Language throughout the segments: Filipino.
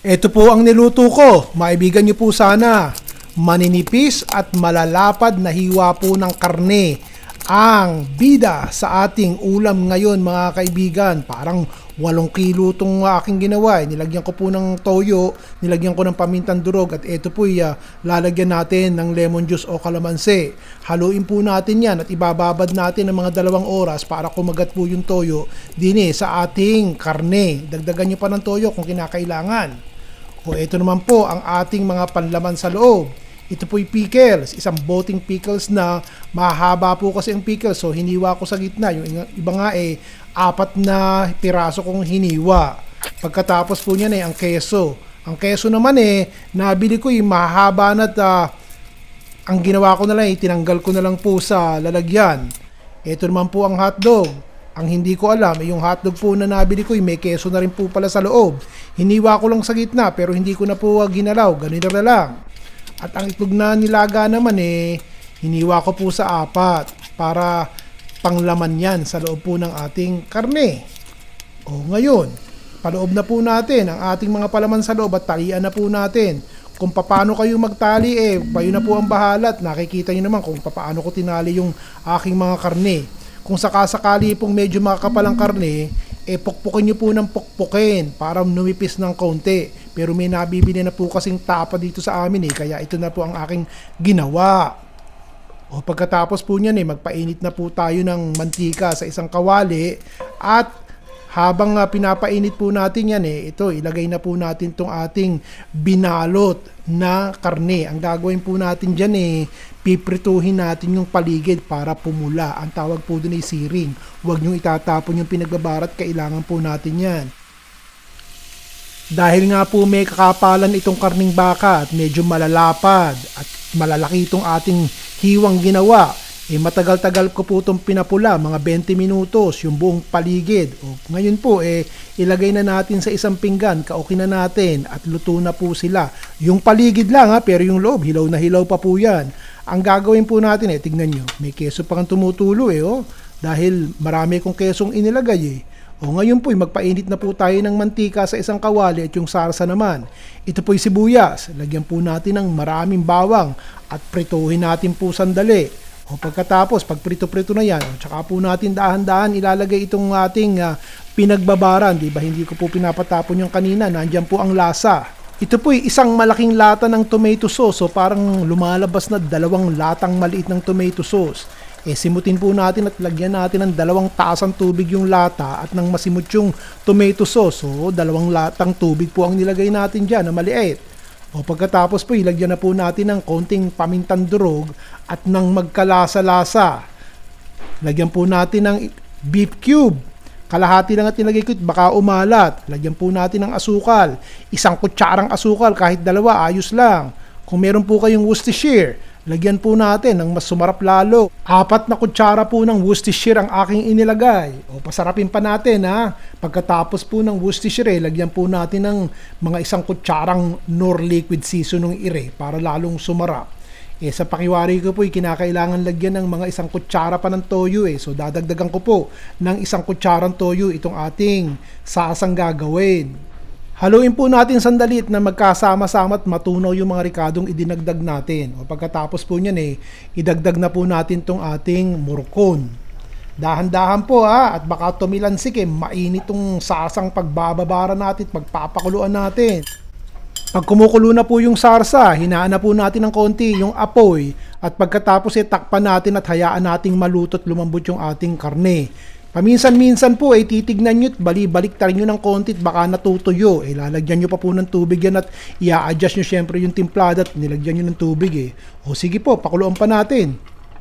Ito po ang niluto ko. Maibigan niyo po sana. Maninipis at malalapad na hiwa po ng karne. Ang bida sa ating ulam ngayon mga kaibigan. Parang 8 kilo itong aking ginawa. Nilagyan ko po ng toyo, nilagyan ko ng pamintang durog at ito po lalagyan natin ng lemon juice o kalamansi. Haluin po natin yan at ibababad natin ng mga 2 oras para kumagat po yung toyo din sa ating karne. Dagdagan nyo pa ng toyo kung kinakailangan. O ito naman po ang ating mga panlaman sa loob. Ito po'y pickles, isang boting pickles na mahaba po kasi ang pickles, so hiniwa ko sa gitna. Yung iba nga 4 na piraso kong hiniwa. Pagkatapos po niyan ang keso. Ang keso naman nabili ko mahaba na ang ginawa ko na lang tinanggal ko na lang po sa lalagyan. Ito naman po ang hotdog. Ang hindi ko alam, yung hotdog po na nabili ko may keso na rin po pala sa loob. Hiniwa ko lang sa gitna pero hindi ko na po ginalaw, ganito na lang. At ang itlog na nilaga naman hiniwa ko po sa 4 para panglaman yan sa loob po ng ating karne. O ngayon, paloob na po natin ang ating mga palaman sa loob at talian na po natin. Kung paano kayo magtali kayo na po ang bahala at nakikita nyo naman kung paano ko tinali yung aking mga karne. Kung sakasakali pong medyo makakapal ang karne, pukpukin nyo po ng pukpukin para numipis ng konti. Pero may nabibili na po kasing tapa dito sa amin kaya ito na po ang aking ginawa. O pagkatapos po niyan magpainit na po tayo ng mantika sa isang kawali at habang pinapainit po natin yan ito ilagay na po natin tong ating binalot na karne. Ang gagawin po natin dyan piprituhin natin yung paligid para pumula. Ang tawag po dun siring. Huwag nyo itatapon yung pinagbabarat, kailangan po natin yan. Dahil nga po may kakapalan itong karning baka at medyo malalapad at malalaki itong ating hiwang ginawa, matagal-tagal ko po itong pinapula, mga 20 minutos yung buong paligid. O, ngayon po ilagay na natin sa isang pinggan, kaukin na natin at luto na po sila. Yung paligid lang pero yung loob hilaw na hilaw pa po yan. Ang gagawin po natin tignan nyo, may keso pa kang tumutulo dahil marami kong kesong inilagay O ngayon po magpainit na po tayo ng mantika sa isang kawali at yung sarsa naman. Ito po'y sibuyas. Lagyan po natin ng maraming bawang at prituhin natin po sandali. O pagkatapos, pag prito-prito na yan, tsaka po natin dahan-dahan ilalagay itong ating pinagbabaran. Diba? Hindi ko po pinapatapon yung kanina. Nandyan po ang lasa. Ito po'y isang malaking lata ng tomato sauce. So parang lumalabas na 2 latang maliit ng tomato sauce. Simutin po natin at lagyan natin ng 2 tasang tubig yung lata at nang masimut yung tomato sauce. So 2 latang tubig po ang nilagay natin dyan na maliit. O pagkatapos po ilagyan na po natin ng konting pamintang durog at nang magkalasa-lasa. Lagyan po natin ng beef cube. Kalahati lang at nilagay ko, baka umalat. Lagyan po natin ng asukal. 1 kutsarang asukal, kahit 2, ayos lang. Kung meron po kayong Worcestershire, lagyan po natin ng mas sumarap lalo. 4 na kutsara po ng Worcestershire ang aking inilagay. O pasarapin pa natin Pagkatapos po ng Worcestershire, lagyan po natin ng mga 1 kutsarang Knorr liquid seasoning para lalong sumarap. Sa pakiwari ko po, kinakailangan lagyan ng mga 1 kutsara pa ng toyo. So dadagdagan ko po ng 1 kutsarang toyo itong ating sasang gagawin. Haluin po natin sandali na magkasama-sama at matunaw yung mga rikadong idinagdag natin. O pagkatapos po niyan idagdag na po natin tong ating murkon. Dahan-dahan po at baka tumilansik mainit tong sasang pagbababara natin, pagpapakuluan natin. Pag kumukulo na po yung sarsa, hinaan na po natin ng konti yung apoy at pagkatapos takpan natin at hayaan nating maluto at lumambot yung ating karne. Paminsan-minsan po titignan nyo at balik-tarin nyo ng konti at baka natutuyo. Lalagyan nyo pa po ng tubig yan at i-adjust nyo syempre yung timplada at nilagyan nyo ng tubig O sige po, pakuluan pa natin.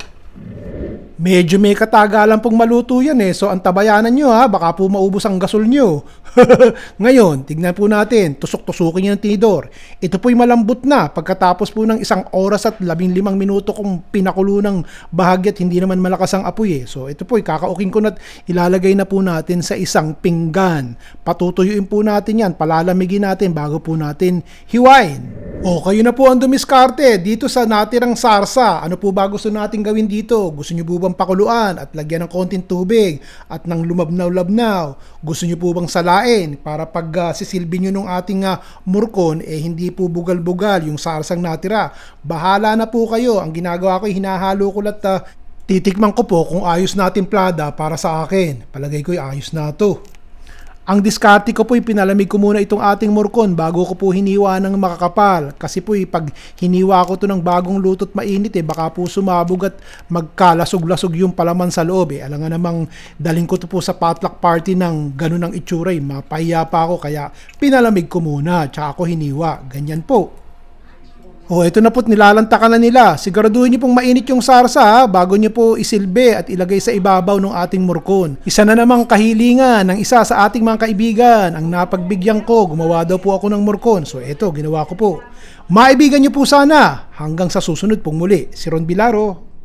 Medyo may katagalan pong maluto yan So antabayanan nyo baka po maubos ang gasol nyo. Ngayon, tignan po natin. Tusok-tusukin nyo ng tinidor. Ito po'y malambot na. Pagkatapos po ng 1 oras at 15 minuto kung pinakulo ng bahagi at hindi naman malakas ang apoy So ito po'y kakauking ko na ilalagay na po natin sa isang pinggan. Patutuyuin po natin yan. Palalamigin natin bago po natin hiwain. O kayo na po ang dumiskarte dito sa natirang sarsa. Ano po ba gusto natin gawin dito? Gusto nyo po dalawang pakuluan at lagyan ng konting tubig at ng lumabnaw-labnaw. Gusto nyo po bang salain para pag sisilbi nyo ng ating murkon, hindi po bugal-bugal yung sarsang natira? Bahala na po kayo. Ang ginagawa ko, hinahalo ko at titikman ko po kung ayos na timplada para sa akin. Palagay ko ayos na to. Ang diskarte ko po, pinalamig ko muna itong ating murkon bago ko po hiniwa ng makakapal. Kasi po pag hiniwa ko to ng bagong luto't mainit, baka po sumabog at magkalasog-lasog yung palaman sa loob. Alam nga namang daling ko to po sa potluck party ng ganun ang itsura. Mapahiya pa ako, kaya pinalamig ko muna tsaka ako hiniwa. Ganyan po. Ito na po't nilalantakan na nila. Siguraduhin niyo pong mainit yung sarsa bago niyo po isilbi at ilagay sa ibabaw ng ating murkon. Isa na namang kahilingan ng isa sa ating mga kaibigan. Ang napagbigyan ko, gumawa daw po ako ng murkon. So eto, ginawa ko po. Maibigan niyo po sana. Hanggang sa susunod pong muli. Si Ron Bilaro.